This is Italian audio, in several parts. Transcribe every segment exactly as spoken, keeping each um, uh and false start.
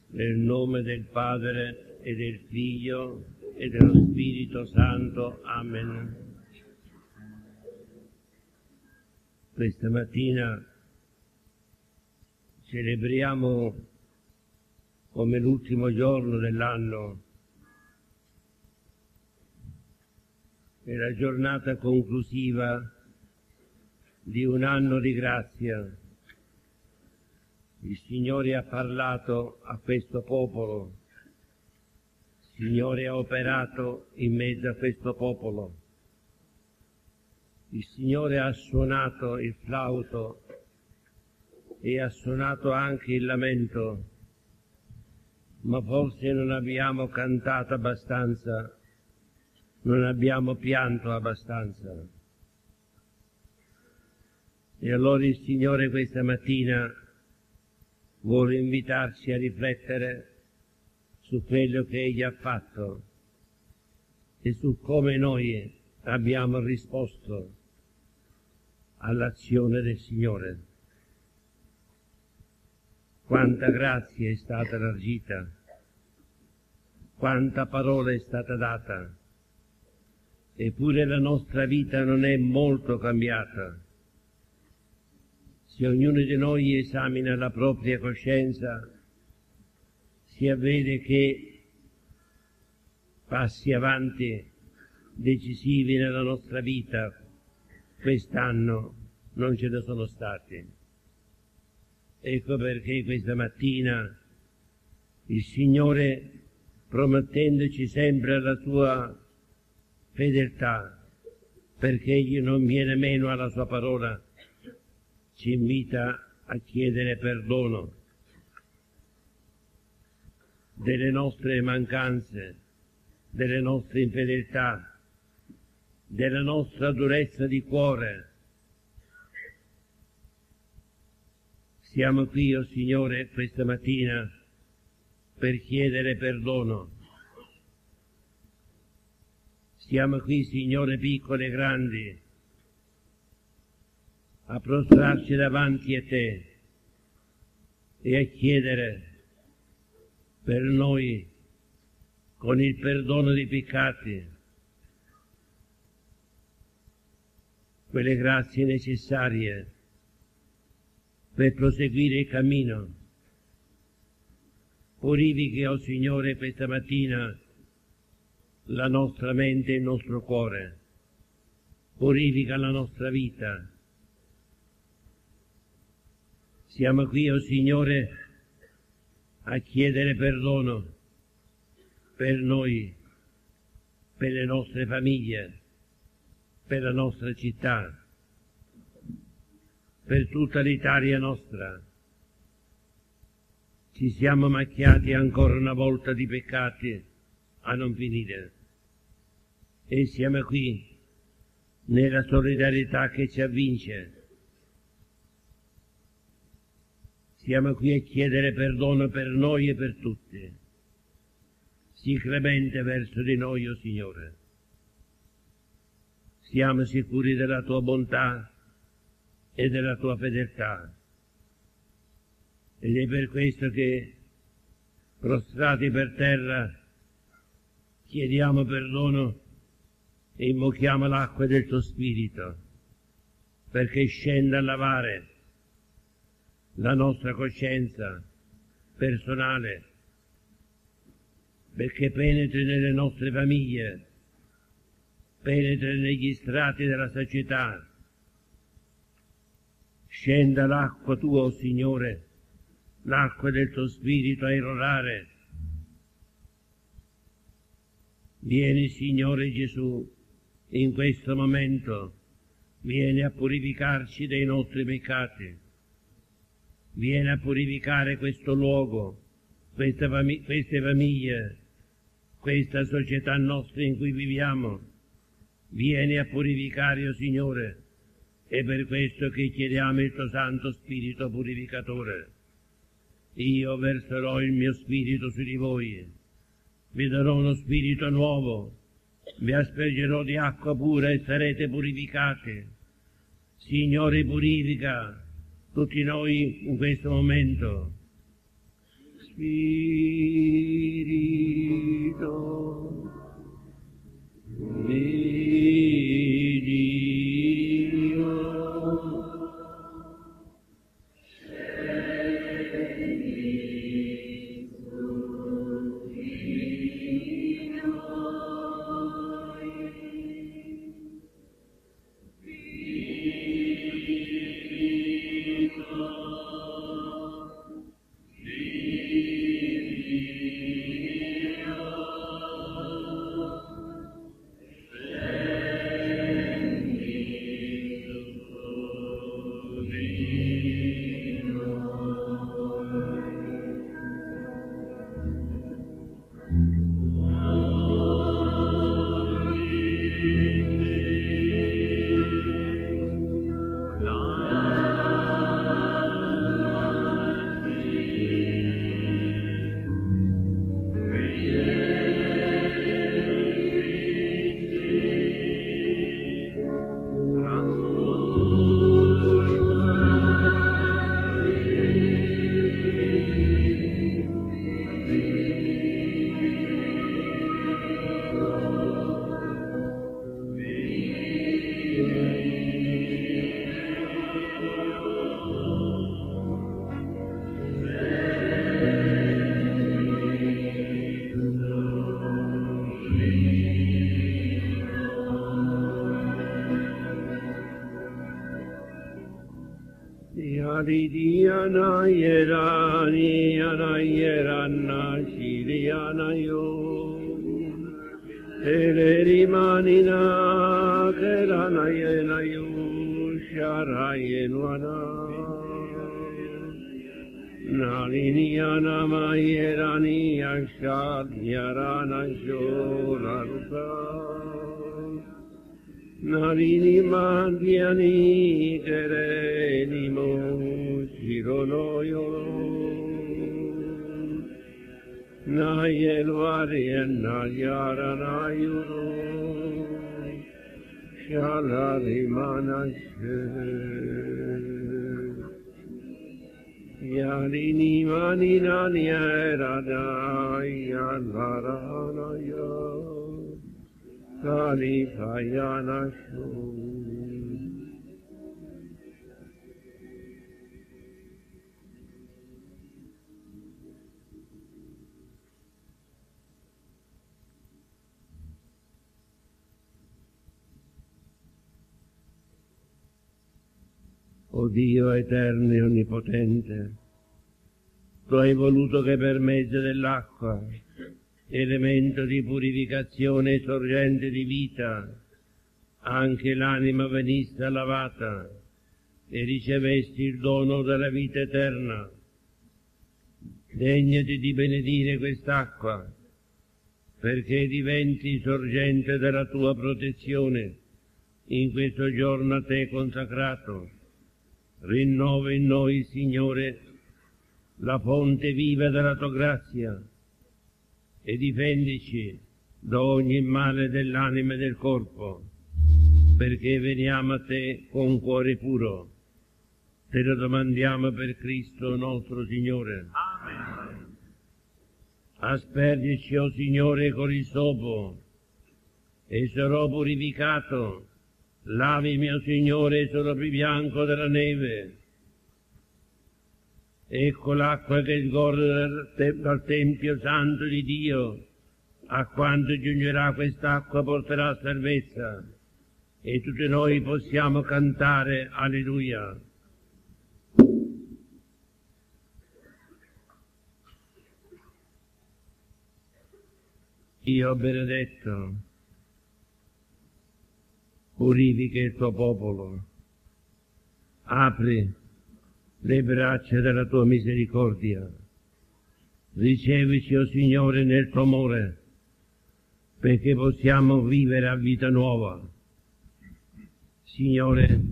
Nel nome del Padre e del Figlio e dello Spirito Santo. Amen. Questa mattina celebriamo come l'ultimo giorno dell'anno, è la giornata conclusiva di un anno di grazia. Il Signore ha parlato a questo popolo, il Signore ha operato in mezzo a questo popolo, il Signore ha suonato il flauto e ha suonato anche il lamento, ma forse non abbiamo cantato abbastanza, non abbiamo pianto abbastanza. E allora il Signore questa mattina vuole invitarci a riflettere su quello che Egli ha fatto e su come noi abbiamo risposto all'azione del Signore. Quanta grazia è stata elargita, quanta parola è stata data, eppure la nostra vita non è molto cambiata. Se ognuno di noi esamina la propria coscienza, si avvede che passi avanti decisivi nella nostra vita quest'anno non ce ne sono stati. Ecco perché questa mattina il Signore, promettendoci sempre la sua fedeltà, perché Egli non viene meno alla sua parola, ci invita a chiedere perdono delle nostre mancanze, delle nostre infedeltà, della nostra durezza di cuore. Siamo qui, o Signore, questa mattina per chiedere perdono. Siamo qui, Signore, piccoli e grandi, a prostrarci davanti a Te e a chiedere per noi, con il perdono dei peccati, quelle grazie necessarie per proseguire il cammino. Purifichi, o Signore, questa mattina la nostra mente e il nostro cuore, purifica la nostra vita. Siamo qui, o Signore, a chiedere perdono per noi, per le nostre famiglie, per la nostra città, per tutta l'Italia nostra. Ci siamo macchiati ancora una volta di peccati a non finire e siamo qui nella solidarietà che ci avvince. Siamo qui a chiedere perdono per noi e per tutti. Sii clemente verso di noi, o Signore. Siamo sicuri della Tua bontà e della Tua fedeltà. Ed è per questo che, prostrati per terra, chiediamo perdono e invochiamo l'acqua del Tuo Spirito, perché scenda a lavare la nostra coscienza personale, perché penetri nelle nostre famiglie, penetri negli strati della società. Scenda l'acqua Tua, o Signore, l'acqua del Tuo Spirito a irrorare. Vieni, Signore Gesù, in questo momento, vieni a purificarci dei nostri peccati. Vieni a purificare questo luogo, queste, fami- queste famiglie, questa società nostra in cui viviamo. Vieni a purificare, o Signore, è per questo che chiediamo il Tuo Santo Spirito purificatore. Io verserò il mio Spirito su di voi, vi darò uno Spirito nuovo, vi aspergerò di acqua pura e sarete purificati. Signore, purifica tutti noi in questo momento. Spirito Aridiana Yeraniana Yerana Shiriana Yo Telerimanina Kerana Yena Yo Sharayenwana Naliniana Mayerani Ashad Yarana Shoraruta Narini mandiani kerenimo shironoyo Nayelvari nayara nayuro Shalari manashe Yarini mani nanyera nayalara nayo Kali Kayana Shu. O Dio eterno e onnipotente, Tu hai voluto che per mezzo dell'acqua, elemento di purificazione e sorgente di vita, anche l'anima venisse lavata e ricevesti il dono della vita eterna. Degnati di benedire quest'acqua, perché diventi sorgente della tua protezione in questo giorno a te consacrato. Rinnova in noi, Signore, la fonte viva della tua grazia, e difendici da ogni male dell'anima e del corpo, perché veniamo a te con cuore puro. Te lo domandiamo per Cristo nostro Signore. Amen. Aspergici, o Signore, con il sopo, e sarò purificato. Lavimi, o Signore, e sarò più bianco della neve. Ecco l'acqua che sgorga dal, te dal Tempio Santo di Dio, a quanto giungerà quest'acqua porterà salvezza, e tutti noi possiamo cantare Alleluia. Dio benedetto, purifica il tuo popolo, apri le braccia della tua misericordia, ricevici, o Signore, nel tuo amore, perché possiamo vivere a vita nuova. Signore,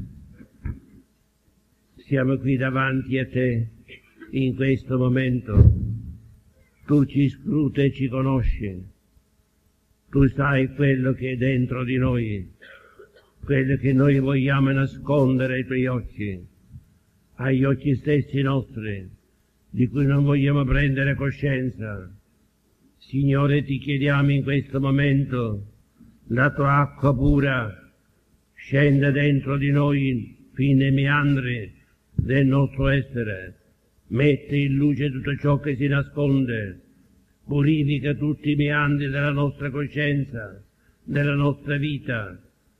siamo qui davanti a te in questo momento. Tu ci scruti e ci conosci, tu sai quello che è dentro di noi, quello che noi vogliamo nascondere ai tuoi occhi, agli occhi stessi nostri, di cui non vogliamo prendere coscienza. Signore, ti chiediamo in questo momento, la tua acqua pura scenda dentro di noi fino ai meandri del nostro essere, mette in luce tutto ciò che si nasconde, purifica tutti i meandri della nostra coscienza, della nostra vita,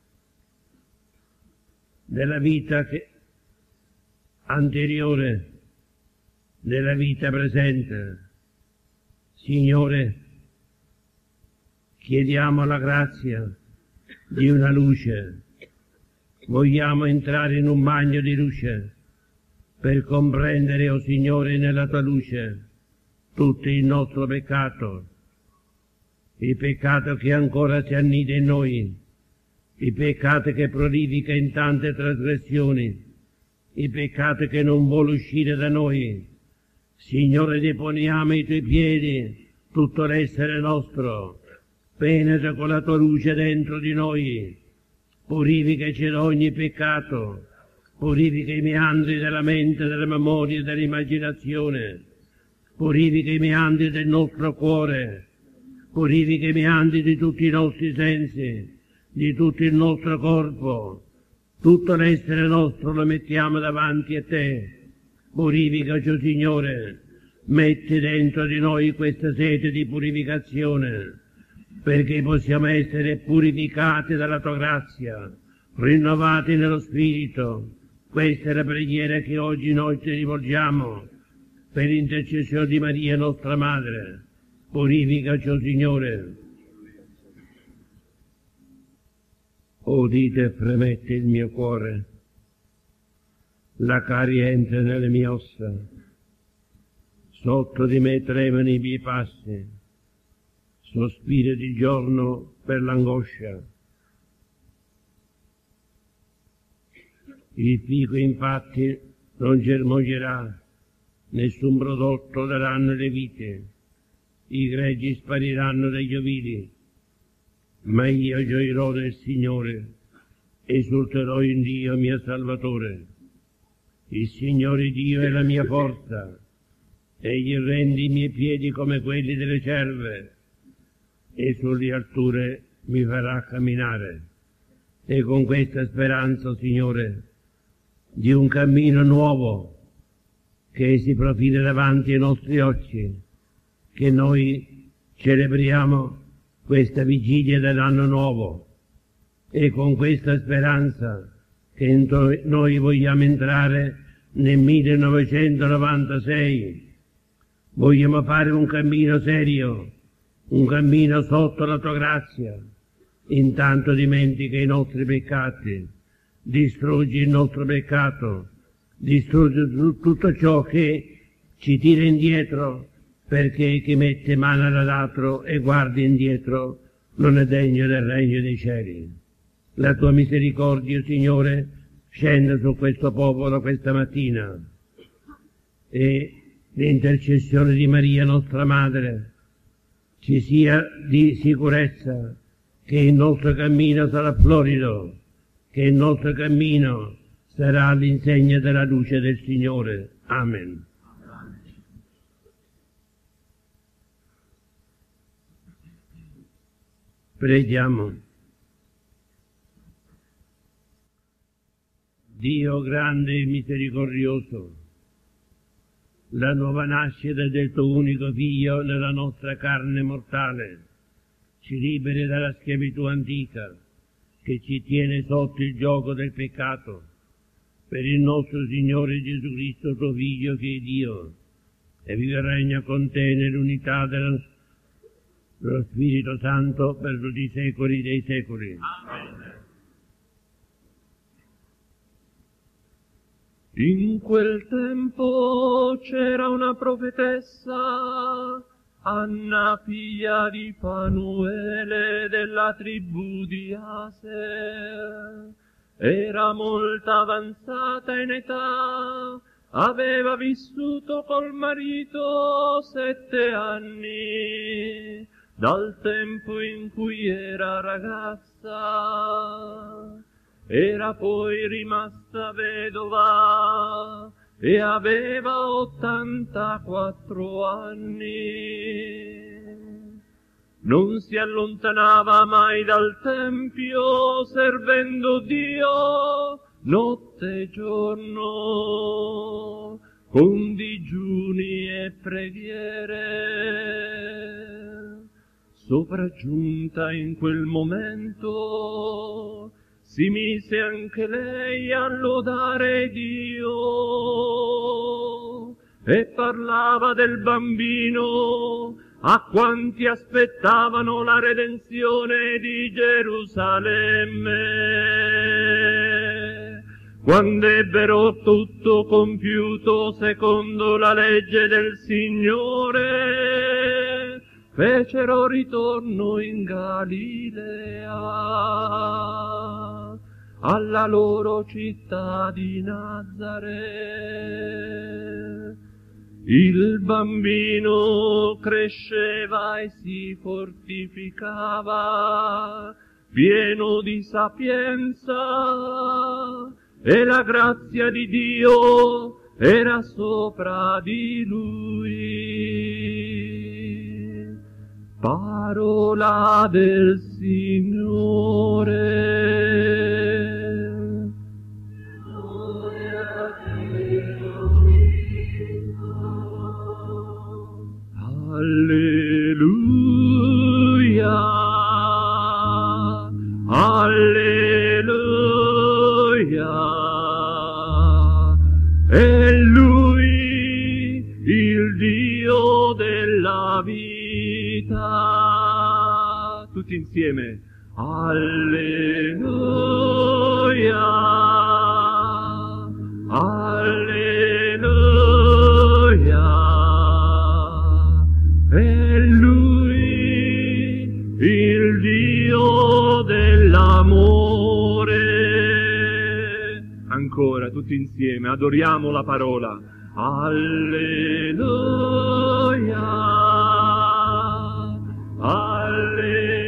della vita che anteriore, della vita presente. Signore, chiediamo la grazia di una luce. Vogliamo entrare in un bagno di luce per comprendere, o oh Signore, nella tua luce tutto il nostro peccato, il peccato che ancora si annida in noi, il peccato che prolifica in tante trasgressioni, il peccato che non vuole uscire da noi. Signore, deponiamo ai tuoi piedi tutto l'essere nostro, penetra con la tua luce dentro di noi, purificaci da ogni peccato, purifica i meandri della mente, della memoria e dell'immaginazione, purifica i meandri del nostro cuore, purifica i meandri di tutti i nostri sensi, di tutto il nostro corpo. Tutto l'essere nostro lo mettiamo davanti a te. Purificaci, Signore, metti dentro di noi questa sete di purificazione, perché possiamo essere purificati dalla tua grazia, rinnovati nello Spirito, Questa è la preghiera che oggi noi ti rivolgiamo per l'intercessione di Maria, nostra Madre. Purificaci, o Signore. Udite e fremette il mio cuore, la carie entra nelle mie ossa, sotto di me tremano i miei passi, sospiro di giorno per l'angoscia. Il fico infatti non germoglierà, nessun prodotto daranno le vite, i greggi spariranno dagli ovili, ma io gioirò nel Signore, esulterò in Dio mio Salvatore. Il Signore Dio è la mia forza, egli rende i miei piedi come quelli delle cerve, e sulle alture mi farà camminare. E con questa speranza, Signore, di un cammino nuovo che si profila davanti ai nostri occhi, che noi celebriamo questa vigilia dell'anno nuovo, e con questa speranza che noi vogliamo entrare nel millenovecentonovantasei, vogliamo fare un cammino serio, un cammino sotto la tua grazia. Intanto dimentica i nostri peccati, distruggi il nostro peccato, distruggi tutto ciò che ci tira indietro, perché chi mette mano all'aratro e guarda indietro non è degno del regno dei cieli. La tua misericordia, Signore, scenda su questo popolo questa mattina, e l'intercessione di Maria, nostra Madre, ci sia di sicurezza che il nostro cammino sarà florido, che il nostro cammino sarà all'insegna della luce del Signore. Amen. Preghiamo. Dio grande e misericordioso, la nuova nascita del tuo unico Figlio nella nostra carne mortale ci liberi dalla schiavitù antica che ci tiene sotto il gioco del peccato, per il nostro Signore Gesù Cristo, tuo Figlio, che è Dio, e vive e regna con te nell'unità del lo Spirito Santo per tutti i secoli dei secoli. Amen. In quel tempo c'era una profetessa, Anna figlia di Fanuele della tribù di Aser. Era molto avanzata in età, aveva vissuto col marito sette anni, dal tempo in cui era ragazza. Era poi rimasta vedova e aveva ottantaquattro anni. Non si allontanava mai dal tempio, servendo Dio notte e giorno, con digiuni e preghiere. Sopraggiunta in quel momento, si mise anche lei a lodare Dio e parlava del bambino a quanti aspettavano la redenzione di Gerusalemme. Quando ebbero tutto compiuto secondo la legge del Signore, fecero ritorno in Galilea, alla loro città di Nazareth. Il bambino cresceva e si fortificava, pieno di sapienza, e la grazia di Dio era sopra di lui. Parola del Signore. Alleluia, alleluia. della vita. Tutti insieme. Alleluia, alleluia, è Lui il Dio dell'amore. Ancora, tutti insieme, adoriamo la parola. Alleluia, alleluia.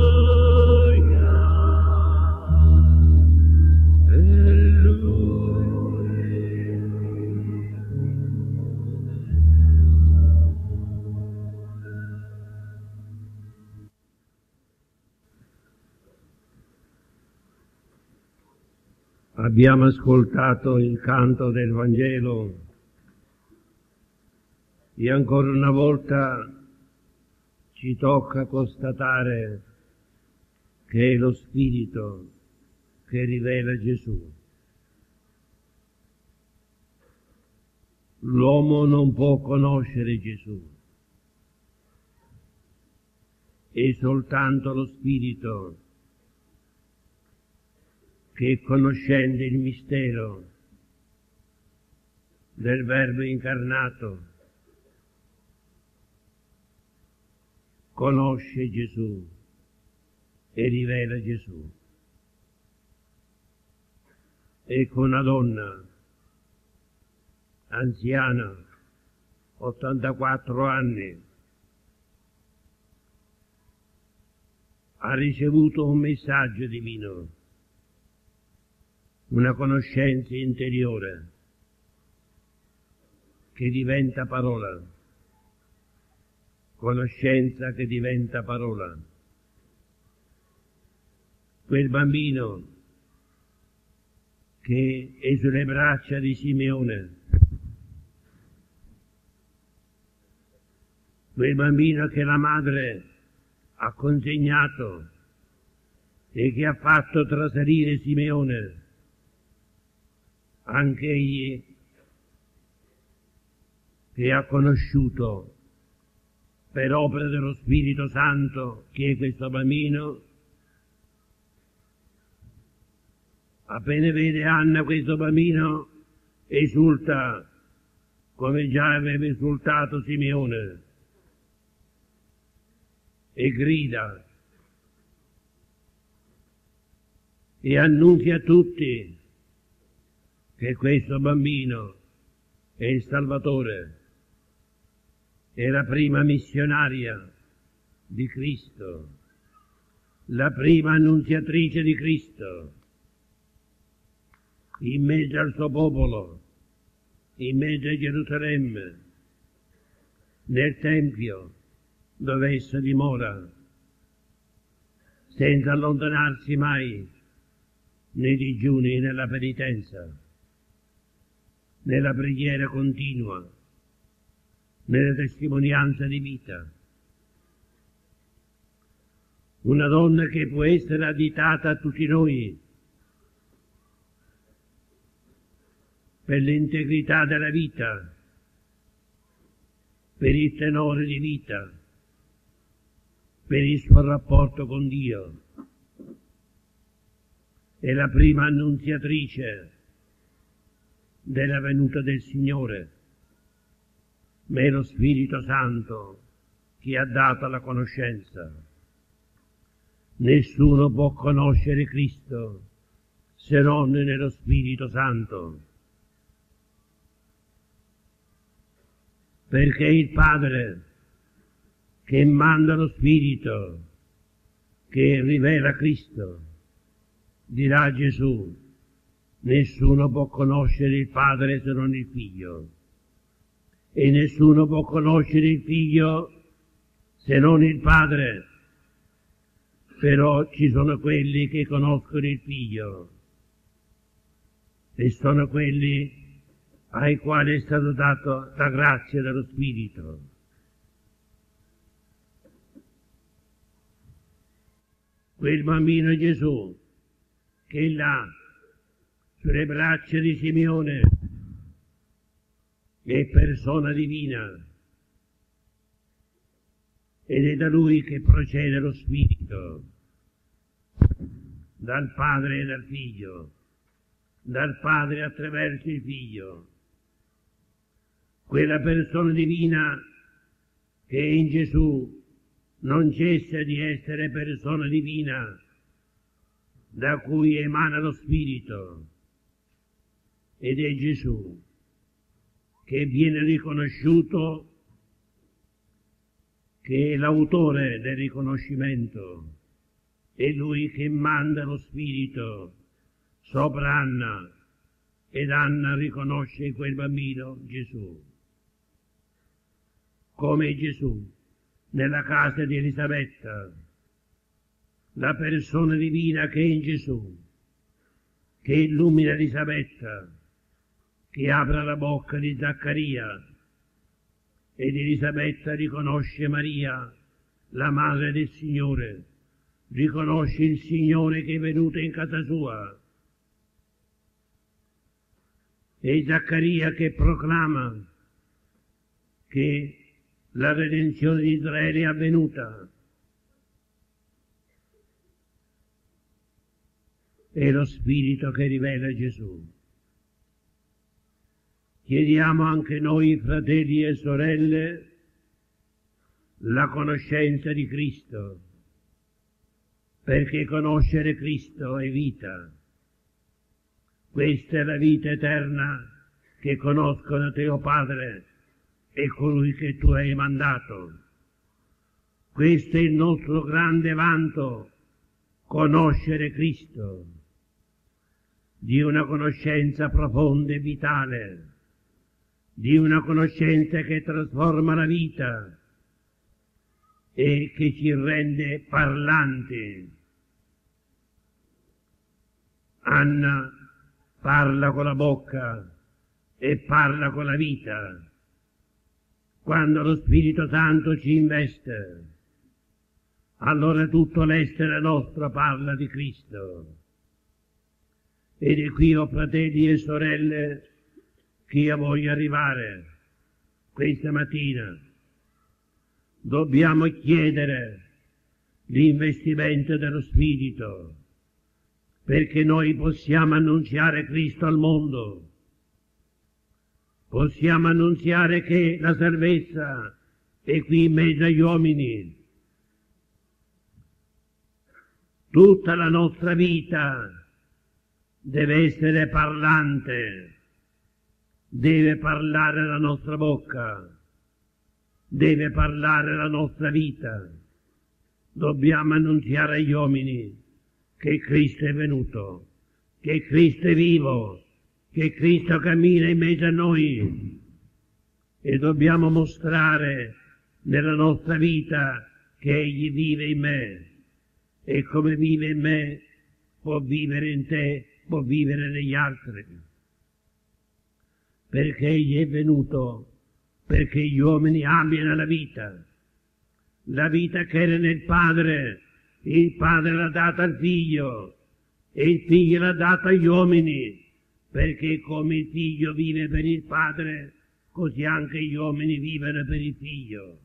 Abbiamo ascoltato il canto del Vangelo e ancora una volta ci tocca constatare che è lo Spirito che rivela Gesù. L'uomo non può conoscere Gesù, è soltanto lo Spirito che, conoscendo il mistero del Verbo incarnato, conosce Gesù e rivela Gesù. Ecco una donna anziana, ottantaquattro anni, ha ricevuto un messaggio divino, una conoscenza interiore che diventa parola, conoscenza che diventa parola. Quel bambino che è sulle braccia di Simeone, quel bambino che la madre ha consegnato e che ha fatto trasalire Simeone, anche egli che ha conosciuto per opera dello Spirito Santo chi è questo bambino. Appena vede Anna questo bambino esulta come già aveva esultato Simeone e grida e annunzia a tutti che questo bambino è il Salvatore, è la prima missionaria di Cristo, la prima annunziatrice di Cristo, in mezzo al suo popolo, in mezzo a Gerusalemme, nel Tempio dove esso dimora, senza allontanarsi mai nei digiuni e nella penitenza, nella preghiera continua, nella testimonianza di vita. Una donna che può essere additata a tutti noi per l'integrità della vita, per il tenore di vita, per il suo rapporto con Dio. È la prima annunziatrice della venuta del Signore, ma è lo Spirito Santo che ha dato la conoscenza. Nessuno può conoscere Cristo se non nello Spirito Santo, perché è il Padre che manda lo Spirito che rivela Cristo. Dirà Gesù: nessuno può conoscere il Padre se non il Figlio, e nessuno può conoscere il Figlio se non il Padre. Però ci sono quelli che conoscono il Figlio, e sono quelli ai quali è stata data la grazia dello Spirito. Quel bambino Gesù che è là sulle braccia di Simeone è persona divina, ed è da Lui che procede lo Spirito, dal Padre e dal Figlio, dal Padre attraverso il Figlio. Quella persona divina che è in Gesù non cessa di essere persona divina, da cui emana lo Spirito, ed è Gesù che viene riconosciuto, che è l'autore del riconoscimento, è Lui che manda lo Spirito sopra Anna, ed Anna riconosce quel bambino Gesù. Come Gesù nella casa di Elisabetta, la persona divina che è in Gesù, che illumina Elisabetta, che apre la bocca di Zaccaria, ed Elisabetta riconosce Maria, la madre del Signore, riconosce il Signore che è venuto in casa sua, e Zaccaria che proclama che la redenzione di Israele è avvenuta. È lo Spirito che rivela Gesù. Chiediamo anche noi, fratelli e sorelle, la conoscenza di Cristo, perché conoscere Cristo è vita. Questa è la vita eterna, che conoscono te, o Padre, e colui che tu hai mandato. Questo è il nostro grande vanto, conoscere Cristo, di una conoscenza profonda e vitale, di una conoscenza che trasforma la vita e che ci rende parlanti. Anna parla con la bocca e parla con la vita. Quando lo Spirito Santo ci investe, allora tutto l'essere nostro parla di Cristo. Ed è qui, o fratelli e sorelle, che io voglio arrivare questa mattina. Dobbiamo chiedere l'investimento dello Spirito, perché noi possiamo annunziare Cristo al mondo. Possiamo annunziare che la salvezza è qui in mezzo agli uomini. Tutta la nostra vita deve essere parlante, deve parlare la nostra bocca, deve parlare la nostra vita. Dobbiamo annunziare agli uomini che Cristo è venuto, che Cristo è vivo, che Cristo cammina in mezzo a noi, e dobbiamo mostrare nella nostra vita che Egli vive in me, e come vive in me può vivere in te, può vivere negli altri, perché Egli è venuto perché gli uomini abbiano la vita, la vita che era nel Padre. Il Padre l'ha data al Figlio e il Figlio l'ha data agli uomini, perché come il Figlio vive per il Padre, così anche gli uomini vivono per il Figlio.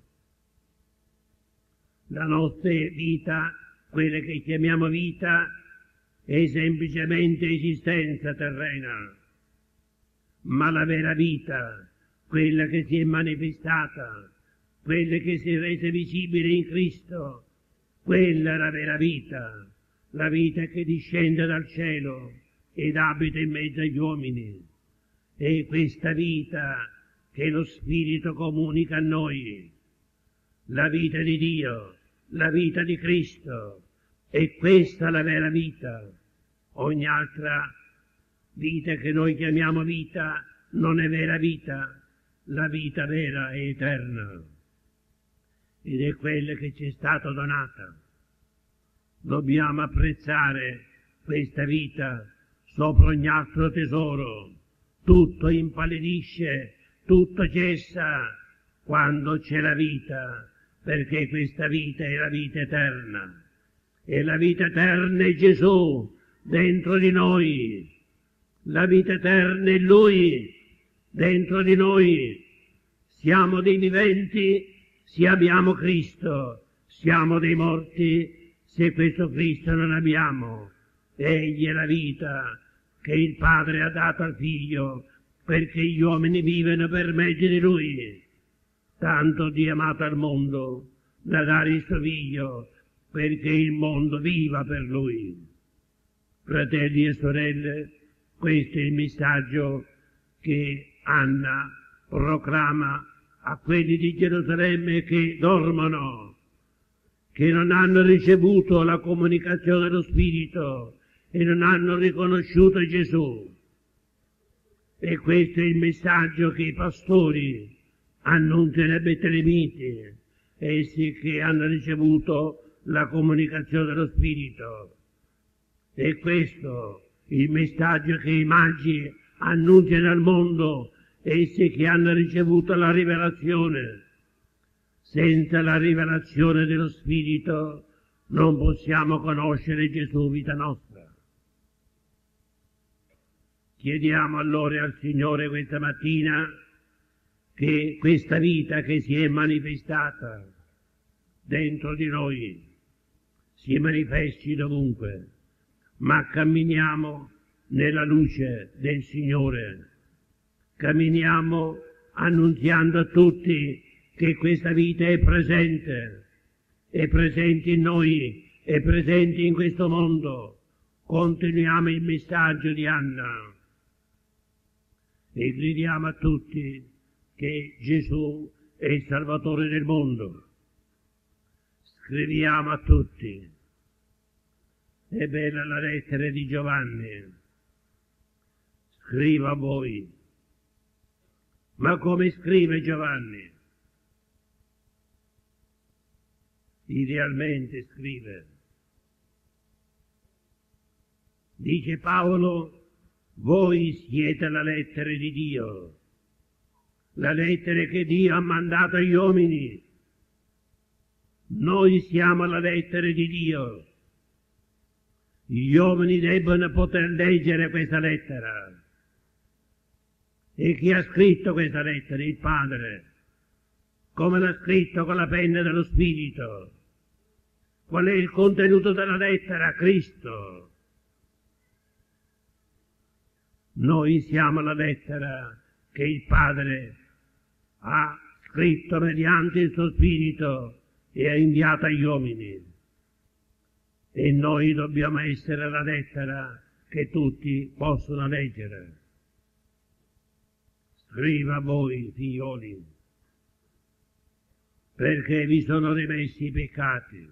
La nostra vita, quella che chiamiamo vita, è semplicemente esistenza terrena, ma la vera vita, quella che si è manifestata, quella che si è resa visibile in Cristo, quella è la vera vita, la vita che discende dal cielo ed abita in mezzo agli uomini. È questa vita che lo Spirito comunica a noi, la vita di Dio, la vita di Cristo. È questa la vera vita. Ogni altra vita che noi chiamiamo vita non è vera vita. La vita vera è eterna ed è quella che ci è stata donata. Dobbiamo apprezzare questa vita sopra ogni altro tesoro. Tutto impallidisce, tutto cessa quando c'è la vita, perché questa vita è la vita eterna. E la vita eterna è Gesù dentro di noi. La vita eterna è Lui dentro di noi. Siamo dei viventi se abbiamo Cristo, siamo dei morti. Se questo Cristo non abbiamo, egli è la vita che il Padre ha dato al Figlio, perché gli uomini vivono per mezzo di Lui. Tanto Dio ha amato al mondo da dare il suo Figlio, perché il mondo viva per Lui. Fratelli e sorelle, questo è il messaggio che Anna proclama a quelli di Gerusalemme che dormono, che non hanno ricevuto la comunicazione dello Spirito e non hanno riconosciuto Gesù. E questo è il messaggio che i pastori annunciano ai Betleemiti, essi che hanno ricevuto la comunicazione dello Spirito. E questo è il messaggio che i magi annunciano al mondo, essi che hanno ricevuto la rivelazione. Senza la rivelazione dello Spirito non possiamo conoscere Gesù vita nostra. Chiediamo allora al Signore questa mattina che questa vita che si è manifestata dentro di noi si manifesti dovunque, ma camminiamo nella luce del Signore, camminiamo annunziando a tutti che questa vita è presente, è presente in noi, è presente in questo mondo. Continuiamo il messaggio di Anna e gridiamo a tutti che Gesù è il Salvatore del mondo. Scriviamo a tutti. È bella la lettera di Giovanni. Scriva a voi. Ma come scrive Giovanni? Idealmente scrive. Dice Paolo, voi siete la lettera di Dio, la lettera che Dio ha mandato agli uomini. Noi siamo la lettera di Dio. Gli uomini debbono poter leggere questa lettera. E chi ha scritto questa lettera? Il Padre. Come l'ha scritto con la penna dello Spirito. Qual è il contenuto della lettera? Cristo. Noi siamo la lettera che il Padre ha scritto mediante il suo Spirito e ha inviato agli uomini. E noi dobbiamo essere la lettera che tutti possono leggere. Scriva a voi, figlioli, perché vi sono rimessi i peccati.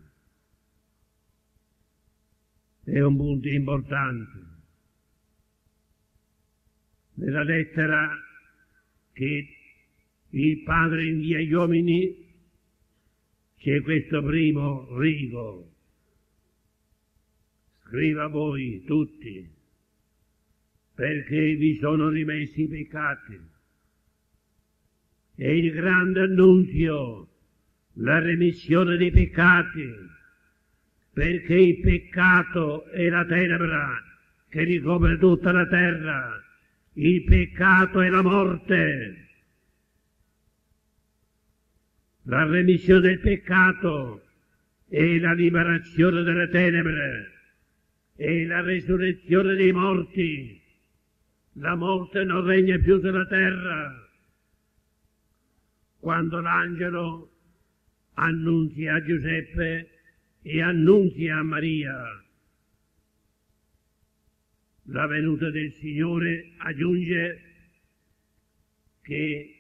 È un punto importante. Nella lettera che il Padre invia agli uomini c'è questo primo rigo. Scriva a voi tutti, perché vi sono rimessi i peccati. È il grande annunzio, la remissione dei peccati, perché il peccato è la tenebra che ricopre tutta la terra. Il peccato è la morte. La remissione del peccato è la liberazione dalle tenebre, è la resurrezione dei morti. La morte non regna più sulla terra. Quando l'angelo annunzia a Giuseppe e annunzia a Maria la venuta del Signore, aggiunge che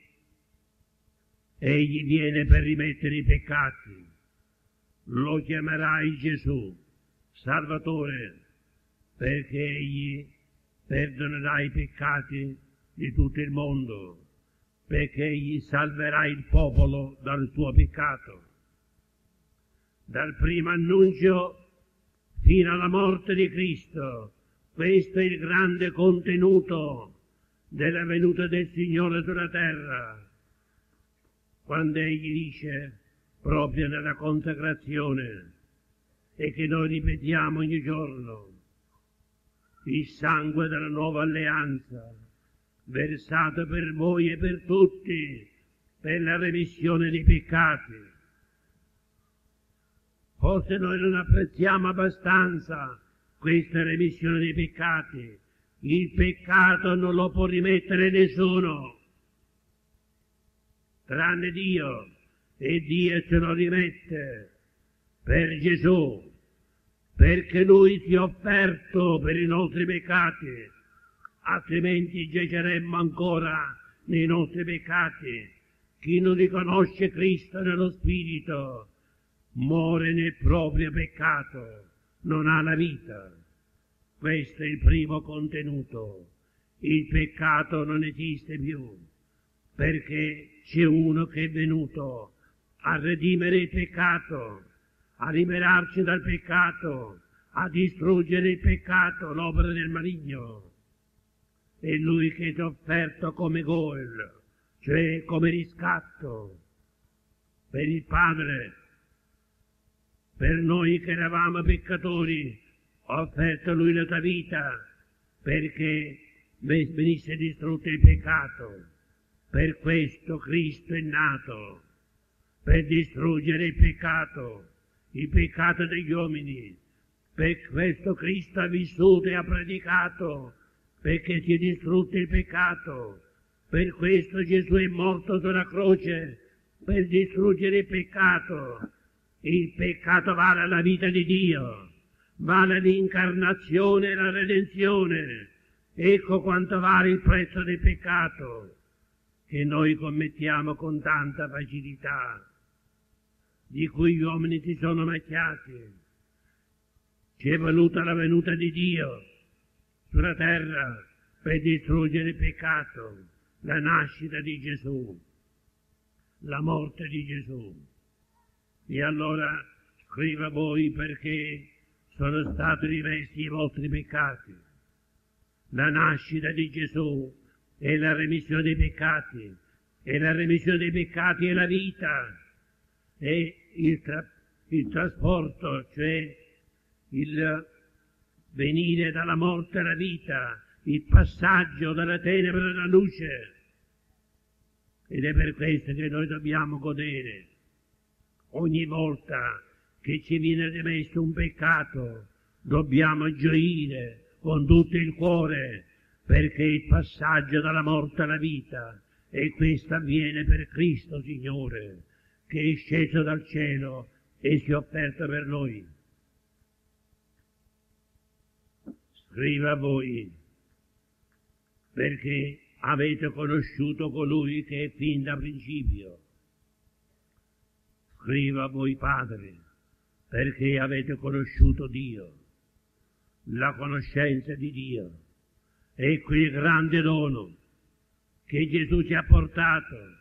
egli viene per rimettere i peccati. Lo chiamerai Gesù, Salvatore, perché egli perdonerà i peccati di tutto il mondo, perché egli salverà il popolo dal suo peccato. Dal primo annuncio fino alla morte di Cristo, questo è il grande contenuto della venuta del Signore sulla terra, quando egli dice, proprio nella consacrazione, e che noi ripetiamo ogni giorno, il sangue della nuova alleanza, versato per voi e per tutti, per la remissione dei peccati. Forse noi non apprezziamo abbastanza questa remissione dei peccati. Il peccato non lo può rimettere nessuno, tranne Dio, e Dio ce lo rimette per Gesù, perché Lui si è offerto per i nostri peccati, altrimenti giaceremmo ancora nei nostri peccati. Chi non riconosce Cristo nello Spirito muore nel proprio peccato, non ha la vita. Questo è il primo contenuto. Il peccato non esiste più, perché c'è uno che è venuto a redimere il peccato, a liberarci dal peccato, a distruggere il peccato, l'opera del maligno. È Lui che si è offerto come gol, cioè come riscatto per il Padre. Per noi che eravamo peccatori ha offerto Lui la sua vita perché venisse distrutto il peccato. Per questo Cristo è nato, per distruggere il peccato, il peccato degli uomini. Per questo Cristo ha vissuto e ha predicato, perché si è distrutto il peccato. Per questo Gesù è morto sulla croce, per distruggere il peccato. Il peccato vale la vita di Dio, vale l'incarnazione e la redenzione. Ecco quanto vale il prezzo del peccato, che noi commettiamo con tanta facilità, di cui gli uomini si sono macchiati. Ci è voluta la venuta di Dio sulla terra per distruggere il peccato, la nascita di Gesù, la morte di Gesù. E allora scriva voi perché sono stati rimessi i vostri peccati. La nascita di Gesù è la remissione dei peccati, e la remissione dei peccati è la vita, è il, tra, il trasporto, cioè il venire dalla morte alla vita, il passaggio dalla tenebra alla luce. Ed è per questo che noi dobbiamo godere ogni volta che ci viene rimesso un peccato, dobbiamo gioire con tutto il cuore, perché il passaggio dalla morte alla vita, e questo avviene per Cristo Signore, che è sceso dal cielo e si è offerto per noi. Scriva a voi, perché avete conosciuto colui che è fin da principio. Scriva a voi, Padre, perché avete conosciuto Dio, la conoscenza di Dio. Ecco il grande dono che Gesù ci ha portato.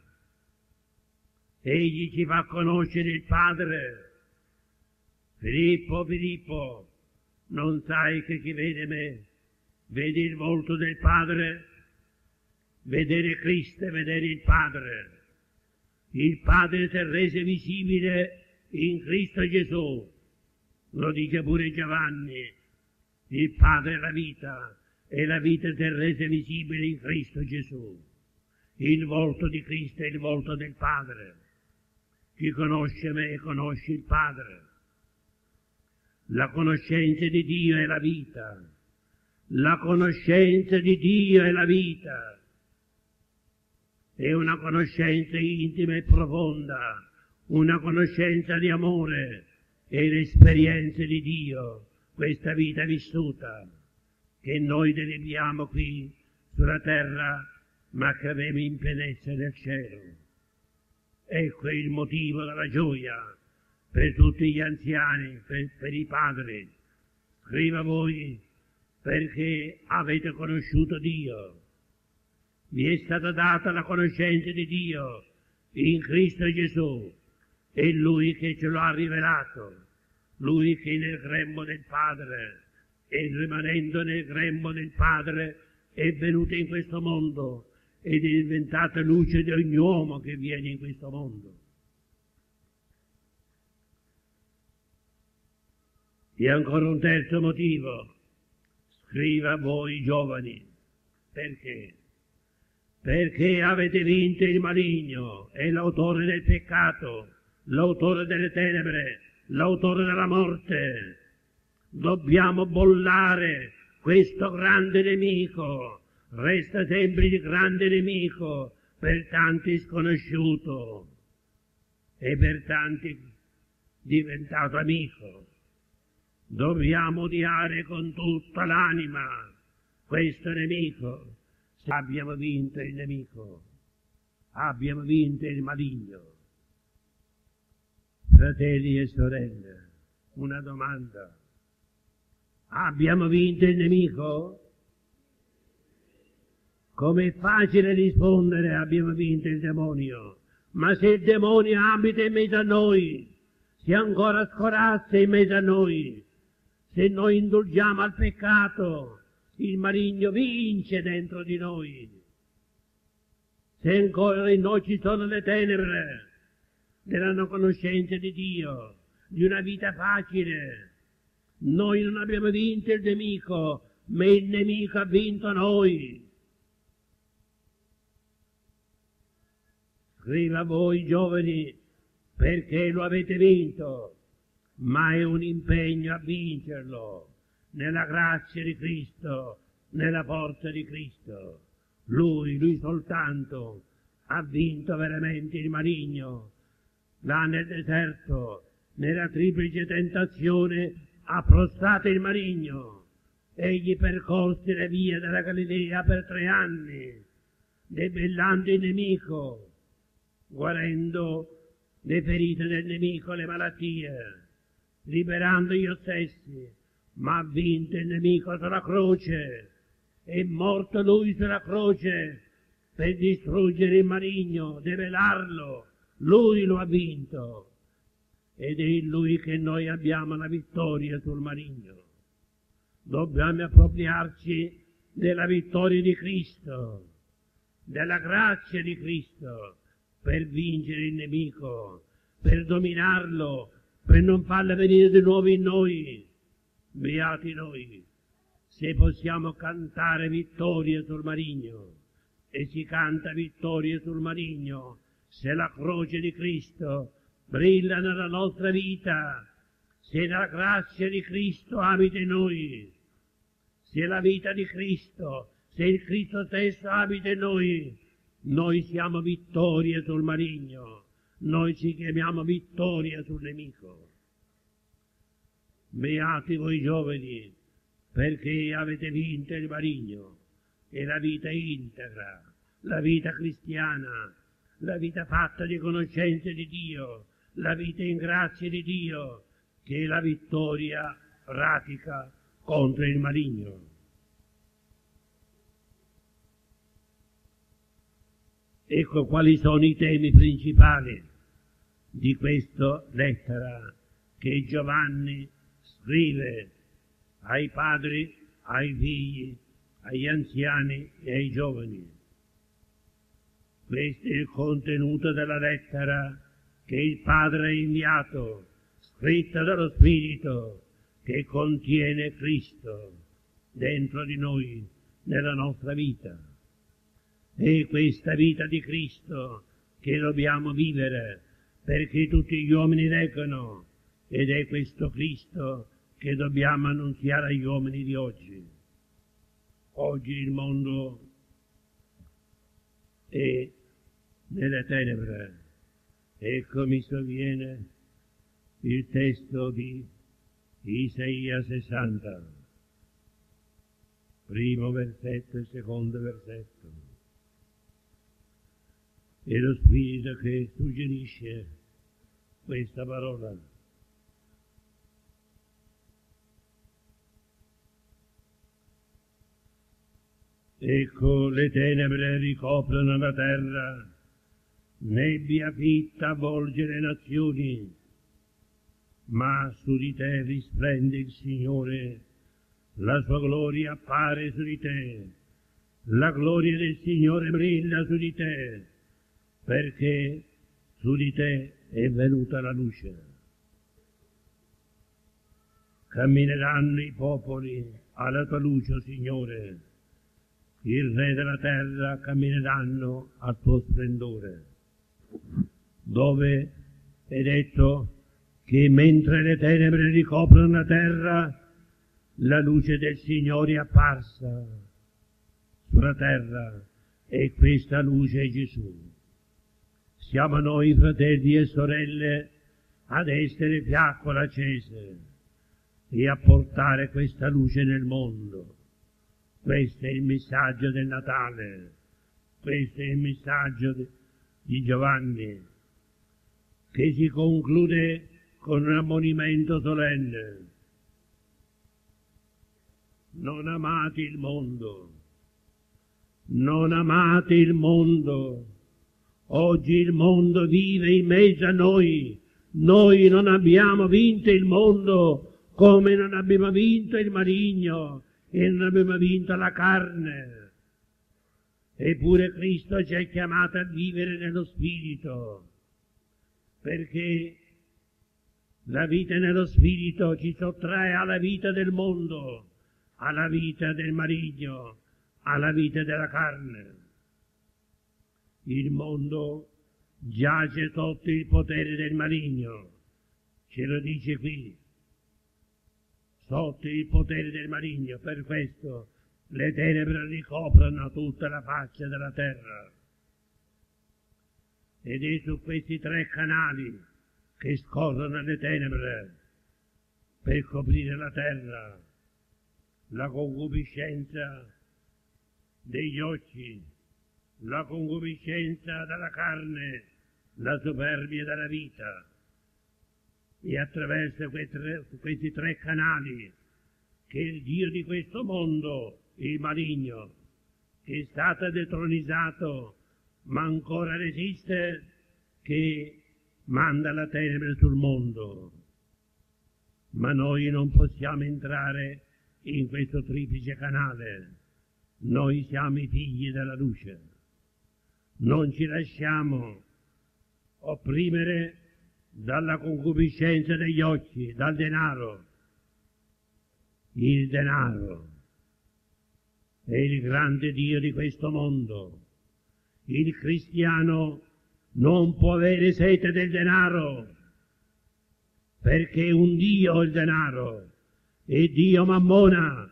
Egli ci fa conoscere il Padre. Filippo, Filippo, non sai che chi vede me vede il volto del Padre? Vedere Cristo e vedere il Padre. Il Padre si è reso visibile in Cristo Gesù. Lo dice pure Giovanni. Il Padre è la vita, e la vita si è resa visibile in Cristo Gesù. Il volto di Cristo è il volto del Padre. Chi conosce me conosce il Padre. La conoscenza di Dio è la vita. La conoscenza di Dio è la vita. È una conoscenza intima e profonda, una conoscenza di amore e l'esperienza di Dio, questa vita vissuta, che noi deriviamo qui sulla terra, ma che avemo in pienezza del cielo. Ecco il motivo della gioia per tutti gli anziani, per, per i padri. Scriva voi, perché avete conosciuto Dio. Vi è stata data la conoscenza di Dio in Cristo Gesù. È Lui che ce lo ha rivelato, Lui che è nel grembo del Padre, e rimanendo nel grembo del Padre è venuto in questo mondo ed è diventata luce di ogni uomo che viene in questo mondo. E ancora un terzo motivo. Scriva a voi giovani, perché? perché avete vinto il maligno e l'autore del peccato, l'autore delle tenebre, l'autore della morte. Dobbiamo bollare questo grande nemico, resta sempre il grande nemico per tanti sconosciuto e per tanti diventato amico. Dobbiamo odiare con tutta l'anima questo nemico. Se abbiamo vinto il nemico, abbiamo vinto il maligno. Fratelli e sorelle, una domanda. Abbiamo vinto il nemico? Com'è facile rispondere abbiamo vinto il demonio, ma se il demonio abita in mezzo a noi, se ancora scorazza in mezzo a noi, se noi indulgiamo al peccato, il maligno vince dentro di noi. Se ancora in noi ci sono le tenebre della non conoscenza di Dio, di una vita facile, noi non abbiamo vinto il nemico, ma il nemico ha vinto noi. Scriva voi giovani perché lo avete vinto, ma è un impegno a vincerlo nella grazia di Cristo, nella forza di Cristo. Lui, lui soltanto ha vinto veramente il maligno. Là nel deserto, nella triplice tentazione, ha prostrato il maligno. Egli percorse le vie della Galilea per tre anni, debellando il nemico, guarendo le ferite del nemico, le malattie, liberando io stessi, ma ha vinto il nemico sulla croce. È morto lui sulla croce per distruggere il maligno, debelarlo. Lui lo ha vinto. Ed è in lui che noi abbiamo la vittoria sul maligno. Dobbiamo appropriarci della vittoria di Cristo, della grazia di Cristo, per vincere il nemico, per dominarlo, per non farlo venire di nuovo in noi. Beati noi, se possiamo cantare vittoria sul maligno, e si canta vittoria sul maligno, se la croce di Cristo brilla nella nostra vita, se la grazia di Cristo abita in noi, se la vita di Cristo, se il Cristo stesso abita in noi, noi siamo vittoria sul maligno, noi ci chiamiamo vittoria sul nemico. Beati voi giovani, perché avete vinto il maligno, e la vita integra, la vita cristiana, la vita fatta di conoscenza di Dio, la vita in grazia di Dio, che è la vittoria pratica contro il maligno. Ecco quali sono i temi principali di questa lettera che Giovanni scrive ai padri, ai figli, agli anziani e ai giovani. Questo è il contenuto della lettera che il Padre ha inviato, scritta dallo Spirito, che contiene Cristo dentro di noi, nella nostra vita. È questa vita di Cristo che dobbiamo vivere perché tutti gli uomini leggono, ed è questo Cristo che dobbiamo annunziare agli uomini di oggi. Oggi il mondo è nelle tenebre. Ecco mi sovviene il testo di Isaia sessanta, primo versetto e secondo versetto. È lo Spirito che suggerisce questa parola. Ecco le tenebre ricoprono la terra, nebbia fitta avvolge le nazioni, ma su di te risplende il Signore, la sua gloria appare su di te, la gloria del Signore brilla su di te, perché su di te è venuta la luce. Cammineranno i popoli alla tua luce, o Signore, il Re della terra cammineranno al tuo splendore, dove è detto che mentre le tenebre ricoprono la terra, la luce del Signore è apparsa sulla terra, e questa luce è Gesù. Siamo noi, fratelli e sorelle, ad essere fiaccole accese e a portare questa luce nel mondo. Questo è il messaggio del Natale, questo è il messaggio di Giovanni, che si conclude con un ammonimento solenne. Non amate il mondo, non amate il mondo. Oggi il mondo vive in mezzo a noi. Noi non abbiamo vinto il mondo come non abbiamo vinto il maligno e non abbiamo vinto la carne. Eppure Cristo ci ha chiamato a vivere nello Spirito, perché la vita nello Spirito ci sottrae alla vita del mondo, alla vita del maligno, alla vita della carne. Il mondo giace sotto il potere del maligno, ce lo dice qui, sotto il potere del maligno. Per questo le tenebre ricoprono tutta la faccia della terra. Ed è su questi tre canali che scorrono le tenebre per coprire la terra: la concupiscenza degli occhi, la concupiscenza della carne, la superbia della vita. E attraverso questi tre, questi tre canali che il Dio di questo mondo, il maligno, che è stato detronizzato ma ancora resiste, che manda la tenebre sul mondo. Ma noi non possiamo entrare in questo triplice canale. Noi siamo i figli della luce. Non ci lasciamo opprimere dalla concupiscenza degli occhi, dal denaro. Il denaro è il grande Dio di questo mondo. Il cristiano non può avere sete del denaro, perché è un Dio il denaro, è Dio Mammona.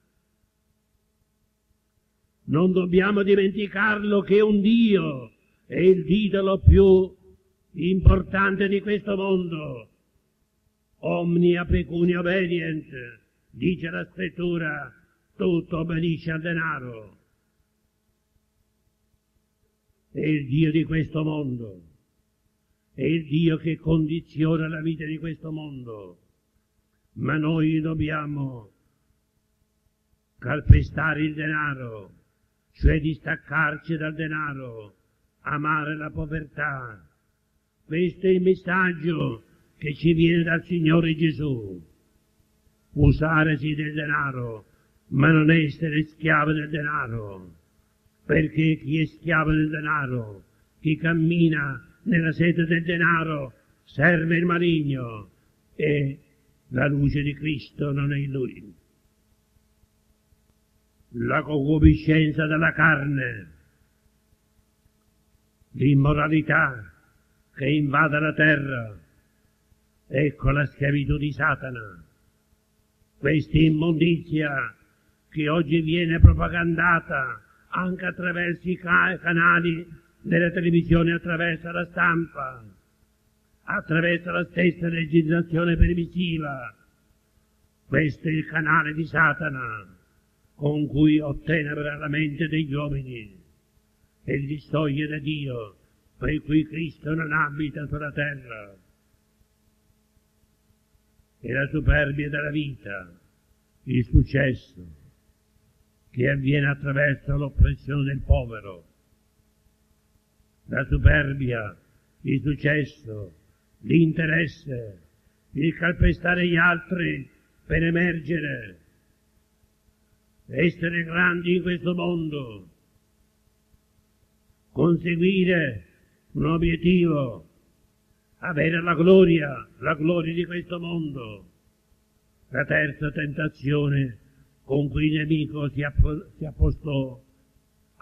Non dobbiamo dimenticarlo che è un Dio, è il titolo più importante di questo mondo. Omnia pecunia obedient, dice la scrittura, tutto obbedisce al denaro. È il Dio di questo mondo, è il Dio che condiziona la vita di questo mondo. Ma noi dobbiamo calpestare il denaro, cioè distaccarci dal denaro, amare la povertà. Questo è il messaggio che ci viene dal Signore Gesù. Usarsi del denaro, ma non essere schiavo del denaro, perché chi è schiavo del denaro, chi cammina nella sete del denaro, serve il maligno, e la luce di Cristo non è in lui. La concupiscenza della carne, l'immoralità che invade la terra, ecco la schiavitù di Satana. Questa immondizia che oggi viene propagandata anche attraverso i canali della televisione, attraverso la stampa, attraverso la stessa legislazione permissiva. Questo è il canale di Satana, con cui ottenebra la mente degli uomini e li distoglie da Dio, per cui Cristo non abita sulla terra. E la superbia della vita, il successo che avviene attraverso l'oppressione del povero. La superbia, il successo, l'interesse, il calpestare gli altri per emergere, essere grandi in questo mondo, conseguire un obiettivo, avere la gloria, la gloria di questo mondo. La terza tentazione con cui il nemico si, app- si appostò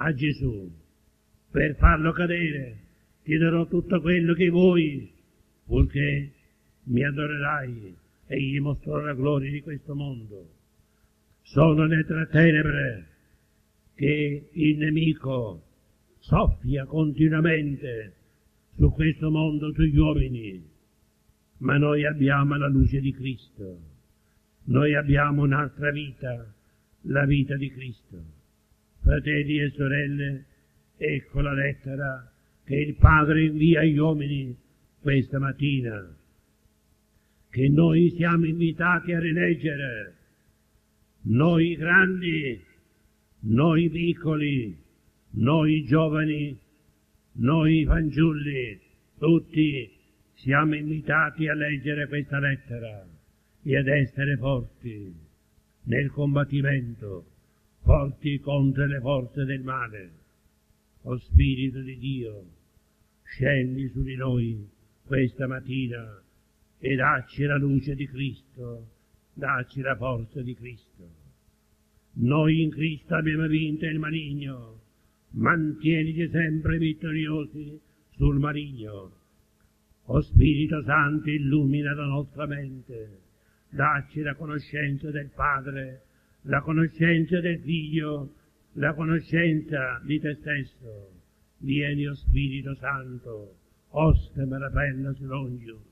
a Gesù. Per farlo cadere ti darò tutto quello che vuoi, purché mi adorerai e gli mostrò la gloria di questo mondo. Sono le tre tenebre che il nemico soffia continuamente su questo mondo, sugli uomini, ma noi abbiamo la luce di Cristo, noi abbiamo un'altra vita, la vita di Cristo. Fratelli e sorelle, ecco la lettera che il Padre invia agli uomini questa mattina, che noi siamo invitati a rileggere, noi grandi, noi piccoli, noi giovani, noi fanciulli, tutti siamo invitati a leggere questa lettera e ad essere forti nel combattimento, forti contro le forze del male. O Spirito di Dio, scendi su di noi questa mattina e dacci la luce di Cristo, dacci la forza di Cristo. Noi in Cristo abbiamo vinto il maligno, mantieniti sempre vittoriosi sul maligno. O Spirito Santo, illumina la nostra mente, dacci la conoscenza del Padre, la conoscenza del Figlio, la conoscenza di te stesso. Vieni, o Spirito Santo, osteme la penna sull'ongius,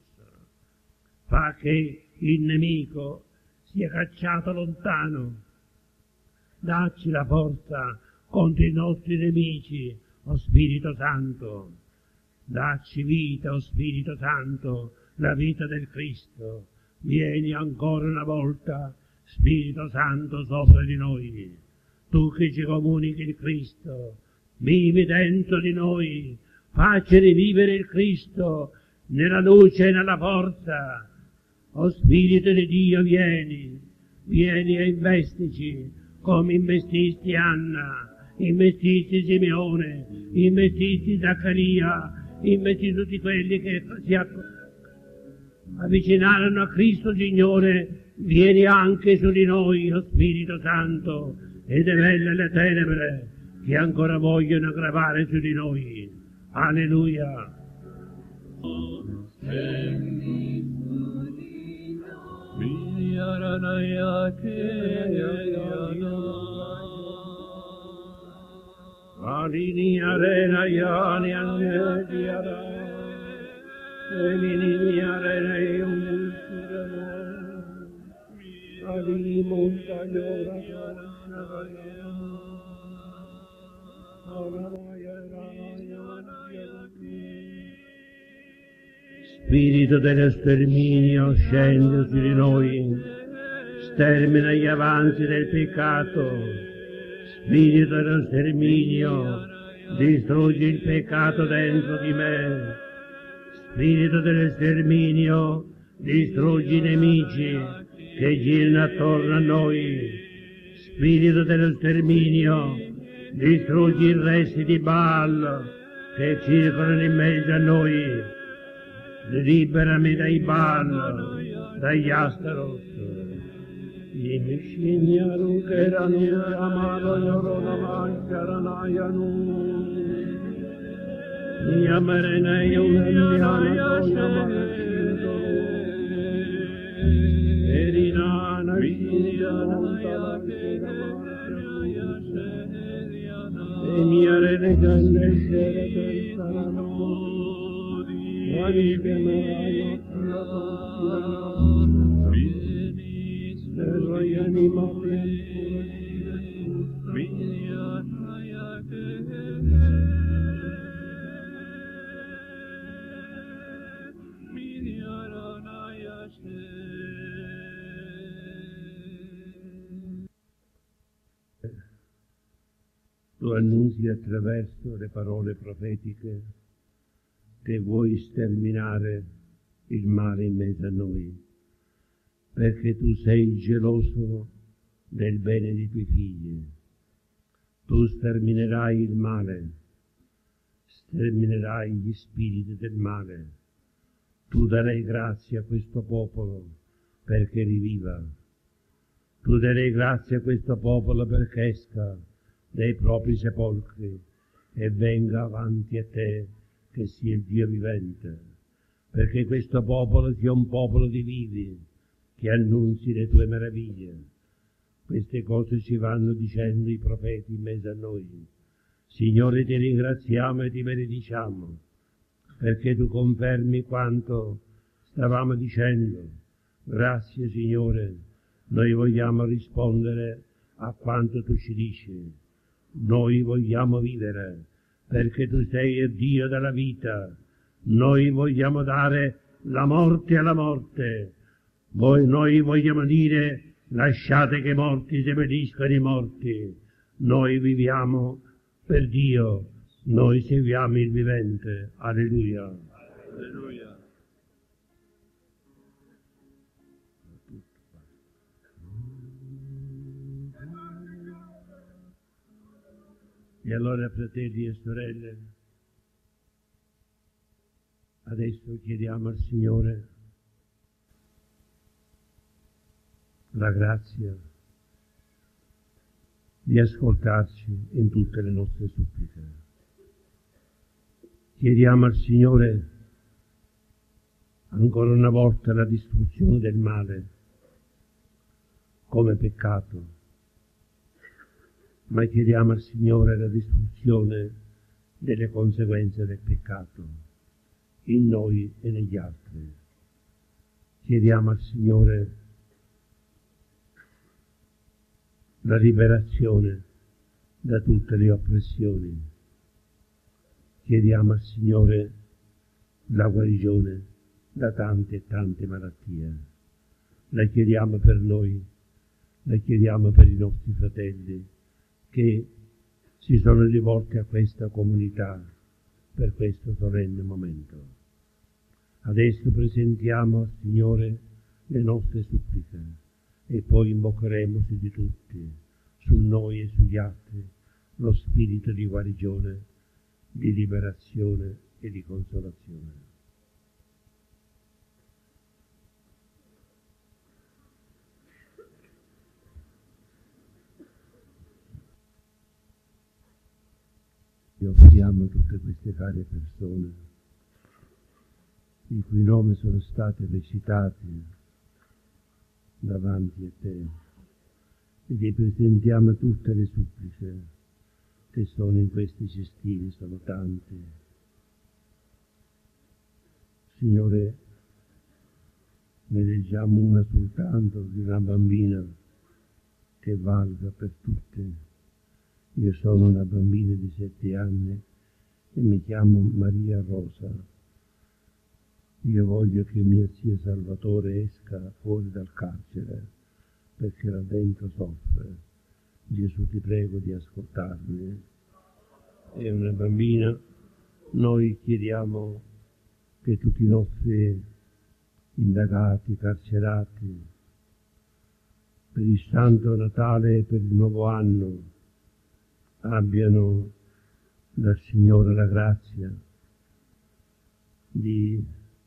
fa che il nemico sia cacciato lontano, dacci la forza contro i nostri nemici, o Spirito Santo, dacci vita, o Spirito Santo, la vita del Cristo. Vieni ancora una volta, Spirito Santo, sopra di noi, tu che ci comunichi il Cristo, vivi dentro di noi, facci rivivere il Cristo nella luce e nella forza. O Spirito di Dio, vieni, vieni e investici come investisti Anna, investisti Simeone, investisti Zaccaria, investisti tutti quelli che si avvicinarono a Cristo Signore. Vieni anche su di noi, o Spirito Santo, e devella le tenebre che ancora vogliono gravare su di noi. Alleluia. Alini arena yani anne yara, emini arena yumurana, alini monta yora Spirito dello sterminio, scendi su di noi, stermina gli avanzi del peccato. Spirito dello sterminio, distruggi il peccato dentro di me. Spirito dello sterminio, distruggi i nemici che girano attorno a noi. Spirito dello sterminio, distruggi i resti di Baal che circolano in mezzo a noi. Liberami dai Baal, dagli Astaroth. I mishinyaru keranu yamaro yorona sharanayanu. Yamarena yunamyana yamarashindo. Erinana shindana Emiarene gande shere sarano. Tu annunzi attraverso le parole profetiche che vuoi sterminare il male in mezzo a noi, perché tu sei geloso del bene dei tuoi figli. Tu sterminerai il male, sterminerai gli spiriti del male. Tu darai grazia a questo popolo perché riviva. Tu darai grazia a questo popolo perché esca dai propri sepolcri e venga avanti a te, che sia il Dio vivente, perché questo popolo sia un popolo di vivi, che annunzi le tue meraviglie. Queste cose ci vanno dicendo i profeti in mezzo a noi. Signore, ti ringraziamo e ti benediciamo, perché tu confermi quanto stavamo dicendo. Grazie, Signore, noi vogliamo rispondere a quanto tu ci dici. Noi vogliamo vivere, perché tu sei il Dio della vita. Noi vogliamo dare la morte alla morte. Voi, noi vogliamo dire, lasciate che i morti seppelliscano i morti. Noi viviamo per Dio, noi seguiamo il vivente. Alleluia. Alleluia. E allora, fratelli e sorelle, adesso chiediamo al Signore la grazia di ascoltarci in tutte le nostre suppliche. Chiediamo al Signore ancora una volta la distruzione del male come peccato, ma chiediamo al Signore la distruzione delle conseguenze del peccato in noi e negli altri. Chiediamo al Signore la liberazione da tutte le oppressioni. Chiediamo al Signore la guarigione da tante e tante malattie. La chiediamo per noi, la chiediamo per i nostri fratelli che si sono rivolti a questa comunità per questo solenne momento. Adesso presentiamo al Signore le nostre suppliche e poi invocheremo su di tutti, su noi e sugli altri, lo spirito di guarigione, di liberazione e di consolazione. E offriamo tutte queste care persone, i cui nomi sono stati recitati davanti a te, e ti presentiamo tutte le suppliche che sono in questi cestini, sono tante. Signore, ne leggiamo una soltanto di una bambina che valga per tutte. Io sono una bambina di sette anni e mi chiamo Maria Rosa. Io voglio che mio zio Salvatore esca fuori dal carcere, perché là dentro soffre. Gesù, ti prego di ascoltarmi. È una bambina. Noi chiediamo che tutti i nostri indagati, carcerati, per il Santo Natale e per il nuovo anno, abbiano dal Signore la grazia di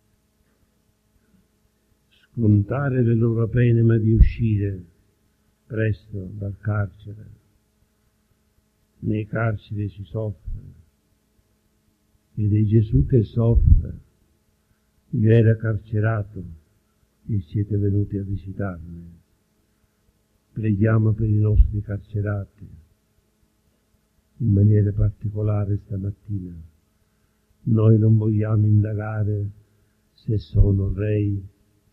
scontare le loro pene, ma di uscire presto dal carcere. Nei carceri si soffre, ed è Gesù che soffre. Io ero carcerato e siete venuti a visitarmi. Preghiamo per i nostri carcerati, in maniera particolare stamattina. Noi non vogliamo indagare se sono rei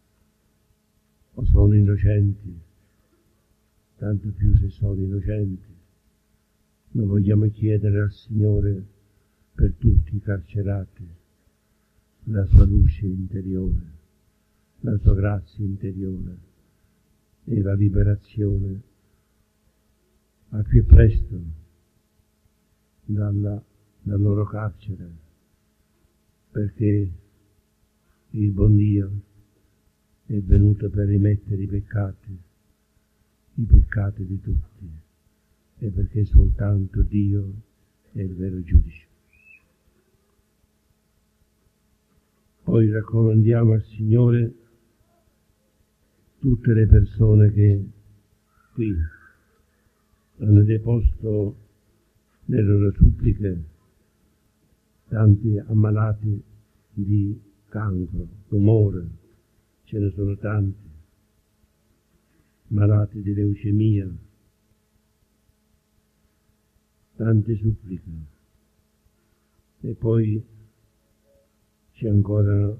o sono innocenti, tanto più se sono innocenti, ma vogliamo chiedere al Signore per tutti i carcerati la sua luce interiore, la sua grazia interiore e la liberazione al più presto Dalla, dal loro carcere, perché il buon Dio è venuto per rimettere i peccati, i peccati di tutti, e perché soltanto Dio è il vero giudice. Poi raccomandiamo al Signore tutte le persone che qui hanno deposto nelle loro suppliche tanti ammalati di cancro, tumore, ce ne sono tanti, malati di leucemia, tante suppliche. E poi c'è ancora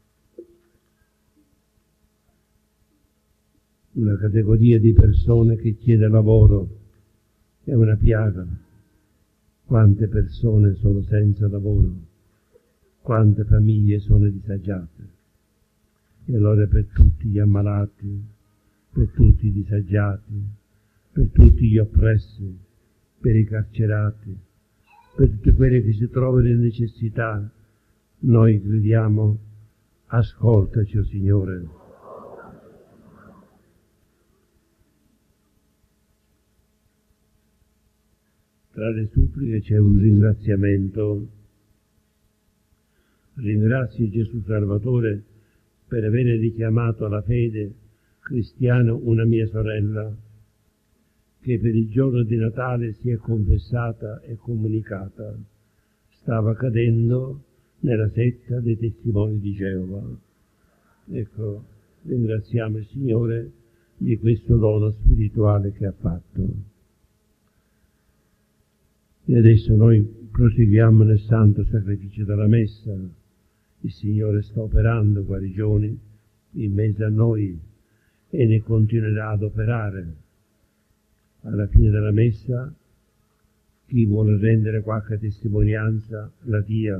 una categoria di persone che chiede lavoro, è una piaga. Quante persone sono senza lavoro, quante famiglie sono disagiate. E allora per tutti gli ammalati, per tutti i disagiati, per tutti gli oppressi, per i carcerati, per tutti quelli che si trovano in necessità, noi gridiamo: ascoltaci, o Signore. Tra le suppliche c'è un ringraziamento. Ringrazio Gesù Salvatore per aver richiamato alla fede cristiana una mia sorella, che per il giorno di Natale si è confessata e comunicata. Stava cadendo nella setta dei testimoni di Geova. Ecco, ringraziamo il Signore di questo dono spirituale che ha fatto. E adesso noi proseguiamo nel santo sacrificio della Messa. Il Signore sta operando guarigioni in mezzo a noi e ne continuerà ad operare. Alla fine della Messa, chi vuole rendere qualche testimonianza la dia,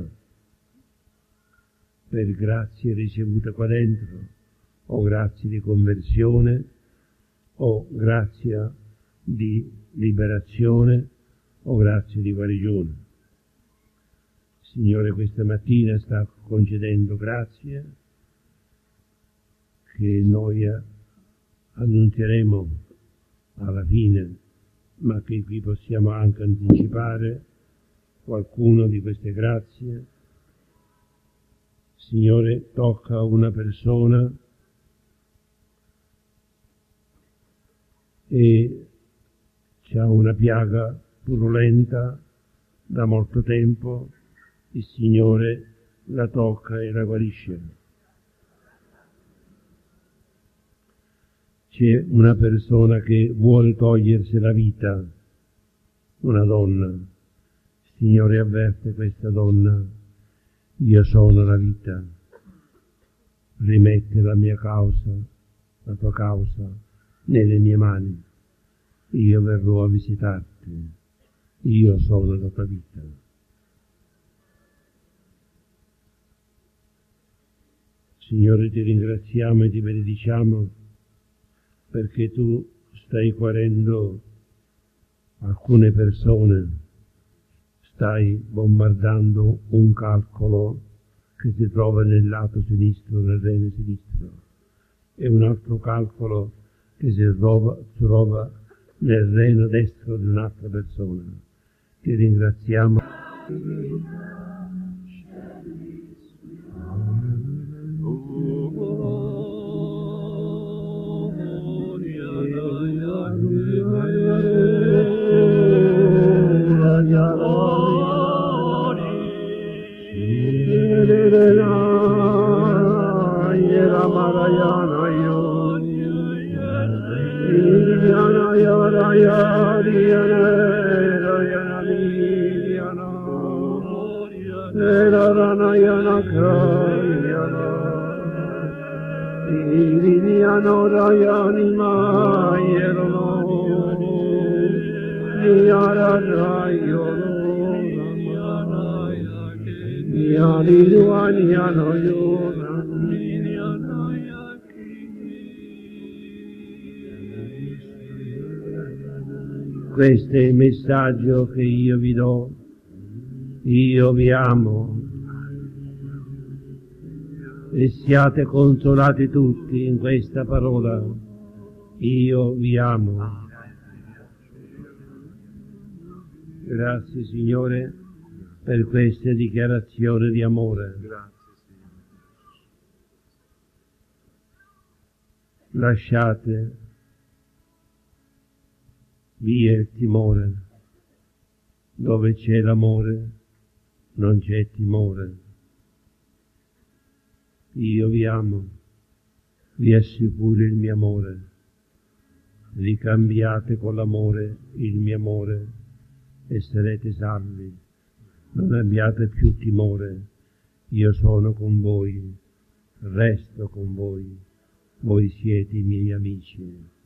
per grazie ricevute qua dentro, o grazie di conversione, o grazia di liberazione, o grazie di guarigione. Il Signore questa mattina sta concedendo grazie che noi annunzieremo alla fine, ma che qui possiamo anche anticipare qualcuno di queste grazie. Il Signore tocca una persona e c'ha una piaga purulenta da molto tempo, il Signore la tocca e la guarisce. C'è una persona che vuole togliersi la vita, una donna. Il Signore avverte questa donna: io sono la vita, rimette la mia causa, la tua causa, nelle mie mani. Io verrò a visitarti, io sono la tua vita. Signore, ti ringraziamo e ti benediciamo perché tu stai guarendo alcune persone, stai bombardando un calcolo che si trova nel lato sinistro, nel rene sinistro, e un altro calcolo che si trova, trova nel reno destro di un'altra persona. Ti ringraziamo. Questo è il messaggio che io vi do. Io vi amo e siate consolati tutti in questa parola. Io vi amo. Grazie, Signore, per queste dichiarazioni di amore. Lasciate via il timore, Dove c'è l'amore non c'è timore. Io vi amo, vi assicuro il mio amore. Ricambiate con l'amore il mio amore e sarete salvi. Non abbiate più timore. Io sono con voi, resto con voi. Voi siete i miei amici.